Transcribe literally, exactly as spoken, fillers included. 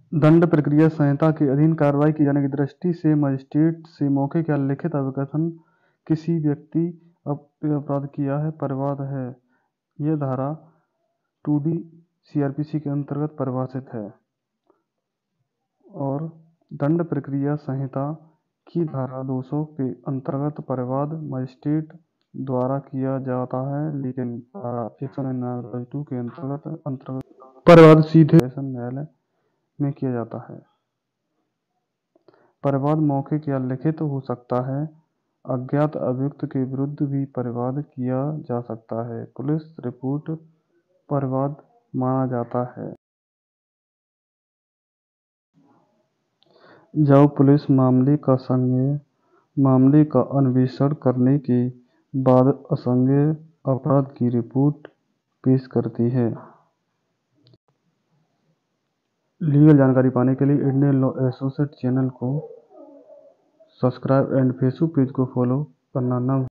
दंड प्रक्रिया संहिता के अधीन कार्रवाई की जाने की दृष्टि से मजिस्ट्रेट से मौखिक या लिखित अवगतन किसी व्यक्ति अपराध किया है परिवाद है। यह धारा टू डी सीआरपीसी के अंतर्गत परिभाषित है और दंड प्रक्रिया संहिता की धारा दो सौ के अंतर्गत परिवाद मजिस्ट्रेट द्वारा किया जाता है, लेकिन धारा एक सौ निन्यानवे टू के अंतर्गत अंतर्गत परिवाद सीधे न्यायालय में किया जाता है। परिवाद मौखिक या लिखित हो सकता है। अज्ञात अभियुक्त के विरुद्ध भी परिवाद किया जा सकता है। पुलिस रिपोर्ट परिवाद माना जाता है। जब पुलिस मामले का संज्ञेय मामले का अन्वेषण करने के बाद असंज्ञेय अपराध की रिपोर्ट पेश करती है। लीगल जानकारी पाने के लिए इंडियन लॉ एसोसिएट चैनल को सब्सक्राइब एंड फेसबुक पेज को फॉलो करना न